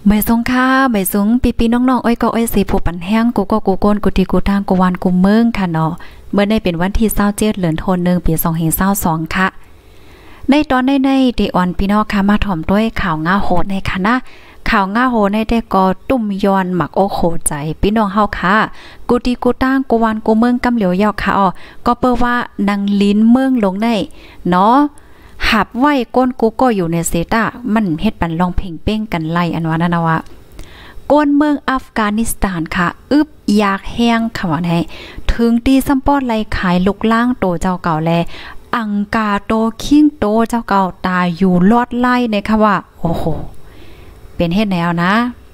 ไม่สงค่าไม่สูงปีน้องๆอ้อยก็อ้อยสีผู้ปันแห้งกูก็กูโกนกูตีกูทางกูวานกูเมืองค่ะเนาะเมื่อได้เป็นวันที่27เดือนธันวาคมปี2522ค่ะในตอนในที่อ่อนพี่น้องค่ะมาถ่อมด้วยข่าวง่าโหดในค่ะนะข่าวง่าโหดในแต่ก็ตุ่มย้อนหมักโอโคใจพี่น้องเฮาค่ะกูตีกูตั้งกูวานกูเมืองกำเหลียวยาวค่ะอ๋อก็เปิ้ว่านางลิ้นเมืองลงได้เนาะหับไว้ก้นกูก็อยู่ในเซตามันเฮ็ดปันลองเพ่งเป้งกันไล่อันว่านั่นนะว่าก้นเมืองอัฟกานิสถานค่ะอึบอยากแห้งค่ะว่าให้ถึงตีซัมปอดไล่ขายลุกล่างโตเจ้าเก่าแลอังกาโตคิงโตเจ้าเก่าตายอยู่ลอดไล่ในค่ะว่าโอ้โหเป็นเฮ็ดแนวนะ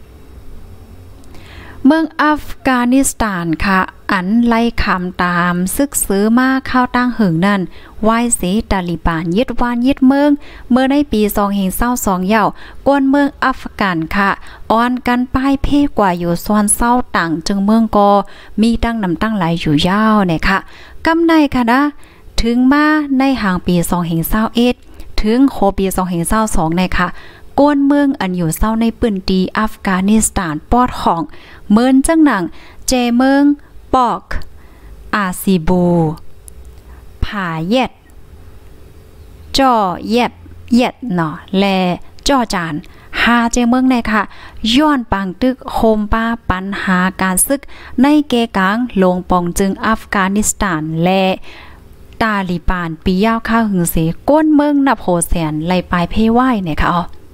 เมืองอัฟกานิสถานค่ะอันไล่คำตามซึกซื้อมาเข้าตั้งหึงนั่นไหว้สีตาลิบานยึดวานยึดเมืองเมื่อในปี2022เย่ากวนเมืองอัฟกันค่ะออนกันป้ายเพกว่าอยู่ส่วนเศร้าต่างจึงเมืองก็มีตั้งนำตั้งหลายอยู่ยาวเนี่ยค่ะกำในค่ะนะถึงมาในห่างปี2021ถึงโคปี2022เนี่ยค่ะกวนเมืองอันอยู่เศร้าในปืนดีอัฟกานิสถานปอดของเมินจังหนังเจเมืองปอกอาซีบูผาเย็ดจ่อเย็ดเนาะแลจ่อจานหาเจเมืองในค่ะย้อนปังตึกโคมป้าปัญหาการซึกในเกกลางลงปองจึงอัฟกานิสถานและตาลิบานปียาวข้าวหึงเสก้นเมืองนับโหแสนไล่ปลายเพไหว้เนี่ยค่ะ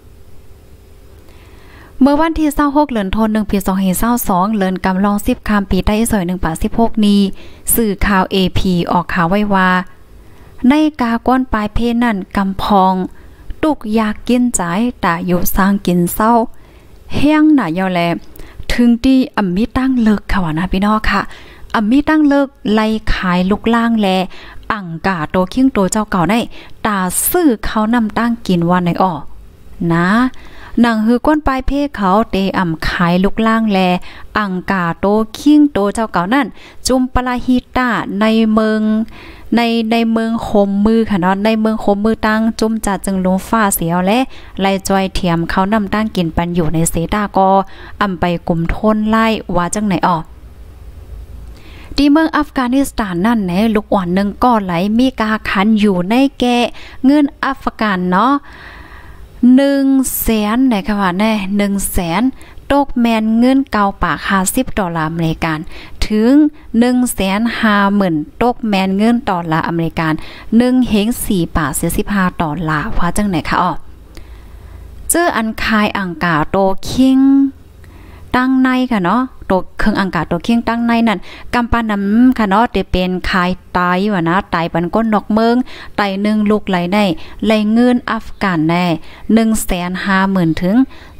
เมื่อวันที่26เดือนธันวาคมปี2022เดือนกำลอง10ค่ำปีใต้ซอย1/16นี้สื่อข่าว AP ออกข่าวไว้ว่าในกาก้นปลายเพนั่นกำพองตุกอยากกินใจแต่อยู่สร้างกินเศร้าแห้งหน่ะยาวแลถึงที่อำมีตั้งเลิกค่ะว่านะพี่น้องค่ะอำมีตั้งเลิกไล่ขายลูกล่างแลอังกาโตคิงโตเจ้าเก่าได้ตาซื้อเขานำตั้งกินวันไหนอ้อนะหนังฮือก้นปลายเพเขาเตอ่ำขายลูกล่างแลอังกาโตคิงโตเจ้าเก่านั่นจุมปลาฮิตาในเมืองโคมมือค่ะเนาะในเมืองโคมมือตั้งจุ่มจัดจึงลงฟ้าเสียวและไล่จอยเทียมเขานำตั้งกินปันอยู่ในเซตาก็อำไปกลุ่มทนไล่ว่าจังไหนออกที่เมืองอัฟกานิสถานนั่นแหละลูกอ่อนนึงก็ไหลมีกาคันอยู่ในแก่เงินอัฟกันเนาะ100,000ไหนค่ะว่าแน่100,000ตกแมนเงินเก่าปาก$50อเมริกันถึง150,000ตกแมนเงินดอลลาร์อเมริกัน1เฮง$4.45ว่าจังไหนคะอ้อเจออันคายอังกาโตคิงตั้งในค่ะเนาะตกเครื่องอังกาศตัวเคียงตั้งในนั่นกำปานำค่ะเนาะจะเป็นคายตายว่านะตายปันก้นนอกเมืองไต1ลูกไหลได้ไหลเงินอัฟกันแน่150,000ถึง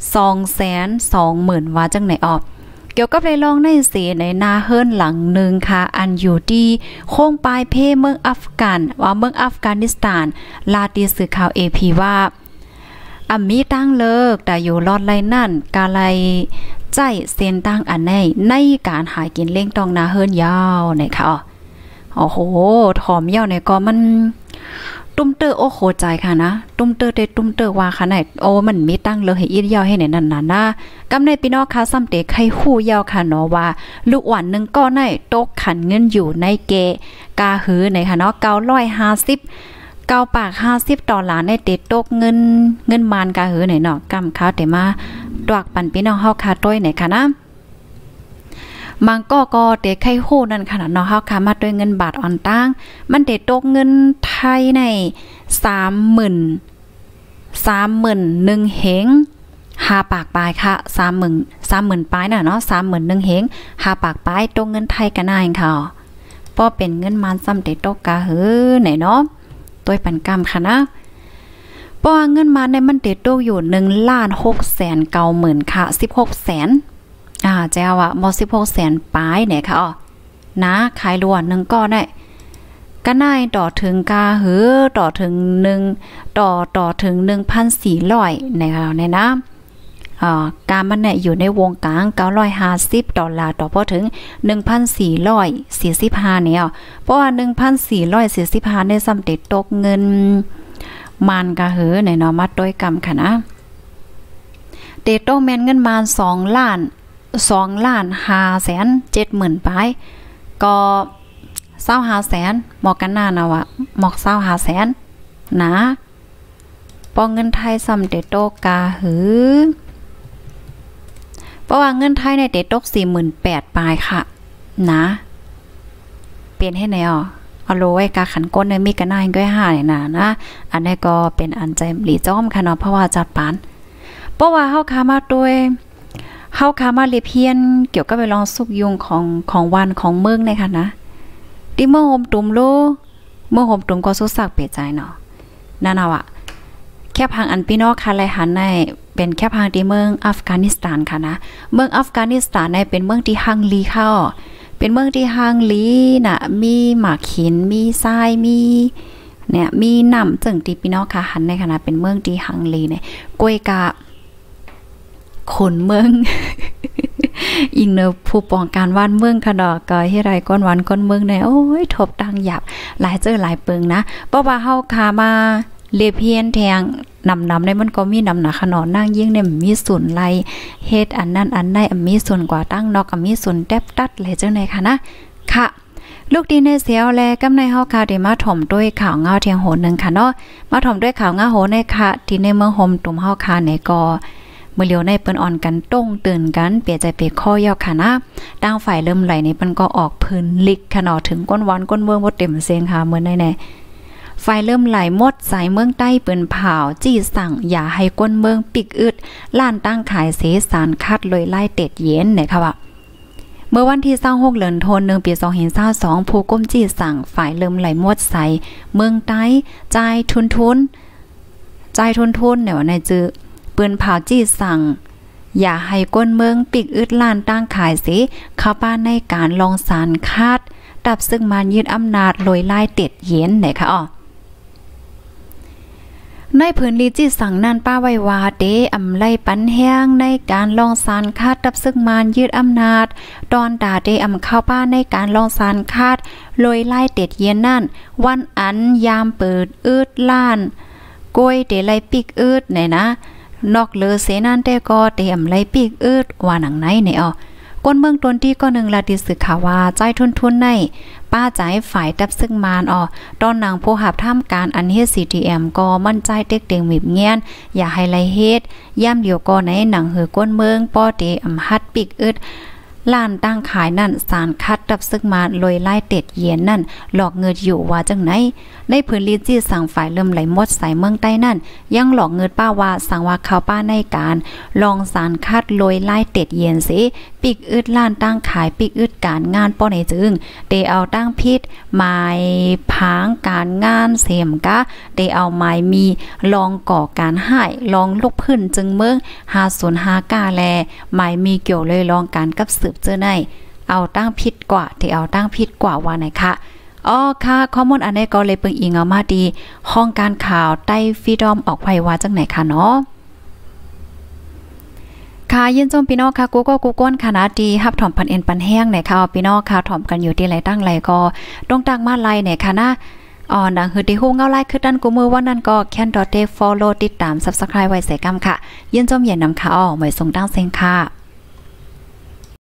220,000ว่าจังไหนออกเกี่ยวกับไรลองในเสในนาเฮิรนหลังหนึ่งค่ะอันอยู่ที่โค้งปลายเพเมืองอัฟกันว่าเมืองอัฟกานิสถานลาตีสื่อข่าว AP ว่ามีตั้งเลิกแต่อยู่รอดไรนั่นกาไลใจเส้นตั้งอันในการหากินเล่งตองนาเฮิรนยาวนะคะโอ้โหถอมยาวเนี่ยก็มันตุ้มเตอโอ้โหใจค่ะนะตุ้มเตอเตตุ้มเตอว่าค่ะไหนโอ้มันมีตั้งเลยให้อีดยาวให้ไหนนั่นน่ะนะกำในพี่น้องค่ะซ้ำเตไข่ฮู้ยาวค่ะเนาะว่าลูกหวานนึงก็ในตกขันเงินอยู่ในเกกาหือในค่ะเนาะ950 9 ปาก$50ในเตตกเงินมานกาหือไหนเนาะกำข้าวเตมาดอกปันพี่น้องเฮาคาต้อยไหนค่ะนะมังก็เตไข่ฮู้นั่นค่ะเนาะเฮาคามาด้วยเงินบาทอ่อนตั้งมันเตตกเงินไทยใน31,000เฮง5ปากปลายค่ะ30,000ปลายน่ะเนาะ31,000เฮง5ปากปลายตกเงินไทยกันนายค่ะป้อเป็นเงินมานซ้ำเตตกกาหือไหนเนาะต้วยปันกำค่ะนะเพราะว่าเงินมาในมันเตโตอยู่1,690,000ค่ะ1600,000แจ้วม1600,000ปลายเนี่ยค่ะอ๋อนะขายล้วนนึงก็ได้ก็ได้ต่อถึงกาหือต่อถึงต่อถึง 1,400 นะคะในนะการมันเนี่ยอยู่ในวงกลาง$950ต่อพอถึง 1,445 เนี่ยเพราะว่า 1,445 ได้สำเร็จตกเงินมันกะหือในเนาะมาด้วยกรรมค่ะนะเตโตแม่นเงินมา2,570,000ไปก็25,000หมอกกันหน้านะวะหมอก25,000นะปอเงินไทยซ้ำเตโตกาหือเพราะว่าเงินไทยในเตโตก48,000ปลายค่ะนะเปลี่ยนให้ไหนอ่ะเอาโลไว้กาขันก้นในมีกันหน้าก็5เนี่ยนะอันนี้ก็เป็นอันใจหลีจ้อมค่ะเนาะเพราะว่าจัดปานเพราะว่าเฮาคามาด้วยเฮาคามาเลเพียนเกี่ยวกับไปลองสุกยุงของวันของเมืองในค่ะนะที่เมื่อโฮมตุ่มโลเมื่อโฮมตุ่มก็สุสักเปใจเนาะนั่นเอาอะแค่พังอันพี่น้องค่ะไรหันในเป็นแค่พังที่เมืองอัฟกานิสถานค่ะนะเมืองอัฟกานิสถานในเป็นเมืองที่ฮังลีเข้าเป็นเมืองที่ฮังลีน่ะมีหมากหินมีทรายมีเนี่ยมีน้ำจึงที่พี่น้องค่ะหันในค่ะนะเป็นเมืองที่ฮังลีเนี่ยกวยกะคนเมือง อิงเนอผู้ป้องกันวันเมืองค่ะดอกก็ให้ไรก้อนวันก้อนเมืองเนี่ยโอ้ยทบดังหยับหลายเจอหลายเปิงนะเพราะว่าเฮาคามาเลเพียนแทงนำในมันก็มีนำหนาขนอนนั่งยิ่งเนี่ยมีส่วนไรเฮ็ดอันนั้นอันใดมีส่วนกว่าตั้งนอกก็มีส่วนแทบตัดเลยจังได๋ค่ะนะค่ะลูกดีในเสียวแลกำในเฮาค่ะได้มาถ่อมด้วยข่าวเงาเทียงโหนึงค่ะเนาะมาถ่อมด้วยข่าวเงาโหในค่ะที่ในเมืองโฮมตุ่มเฮาค่ะเนี่ยก็เมื่อเลียวในเปิ้นอ่อนกันต้งตื่นกันเปียใจเปียข้อยอกค่ะนะตั้งฝ่ายเริ่มไหลในเปิ้นก็ออกพื้นลิกขนอถึงก้นวันก้นเมืองบ่เต็มเสียงค่ะเหมือนแน่ๆไฟเริ่มไหลหมดสายเมืองใต้เปิ้นเผาจี้สั่งอย่าให้ก้นเมืองปิกอึดล้านตั้งขายเสสารคัดเลยไล่เต็ดเย็นเนี่ยค่ะว่าเมื่อวันที่26เดือนธันวาคมปี2522ผู้ก้มจี้สั่งฝ่ายเริ่มไหลหมดใสเมืองใต้จ่ายทุนเนี่ยว่าในจื้อปืนเผาจี้สั่งอย่าให้ก้นเมืองปิกอึดล้านตั้งขายสิเข้าป้านในการลองสารคาดดับซึ่งมันยึดอำนาจลอยไล่เต็ดเย็นไหนคะอ๋อในพื้นลีจี้สั่งนั่นป้าไว้ว่าเดอำไลปันแห้งในการลองสารคาดดับซึ่งมันยึดอำนาจตอนดาเดอำเข้าป้าในการลองสารคาดลอยไล่เต็ดเย็นนั่นวันอันยามเปิดอึดล้านกล้วยเดไลปิกอึดไหนนะนอกเลอเสนั่นแต่ก็เตรียมไล่ปีกอึดว่าหนังไหนเนี่ยอ๋อก้นเมืองตนที่ก็นึงละดิสึกข่าวว่าใจทุนในป้าใจฝ่ายดับซึ่งมานอ๋อตอนนางผู้หับท่ามการอันเฮ็ด CTM ก็มั่นใจเต็กเต็งมีบเงียนอย่าให้ไล่เฮ็ดย่ำเดียวก็ในหนังหือก้นเมืองป้อเตอำฮัดปีกอึดล้านตั้งขายนั่นสารคัดดับซึ่งมาลอยไล่เต็ดเย็นนั่นหลอกเงินอยู่ว่าจังไหนในพื้นลีจี้สั่งฝ่ายเริ่มไหลหมดใส่เมืองใต้นั่นยังหลอกเงินป้าว่าสั่งว่าเขาป้าในการลองสารคัดลอยไล่เต็ดเย็นสิปิกอึดล้านตั้งขายปิกอึดการงานป้อในจึงเดเอาตั้งพิษหมายผางการงานเสียมกะเดเอาหมายมีลองก่อการให้ลองลุกพื้นจึงเมือง505กาแลหมายมีเกี่ยวเลยลองการกับสืบเจอในเอาตั้งพิษกว่าที่เอาตั้งพิษกว่าว่าไหนคะอ๋อค่ะข้อมูลอันนี้ก็เลยเปิงอิงเอามาดีห้องการข่าวใต้ฟรีดอมออกไว้ว่าจังไหนคะเนาะค่ะยินจมพี่น้องค่ะกูก็กูก้นคณะดีฮับถ่อมพันเอ็นปันแห้งไหนค่ะพี่น้องค่ะถ่อมกันอยู่ที่ไหนตั้งไหลก็ต้องตั้งมาไลไหนค่ะนะอ๋อดังคือที่ฮู้เงาไล่คือดันกูมือว่านั่นก็แคนดอทเดฟอลโลติดตาม Subscribe ไว้ใส่กำค่ะยินจมเย็นนำค่ะอ๋อไว้ส่งตั้งเซ็งค่ะ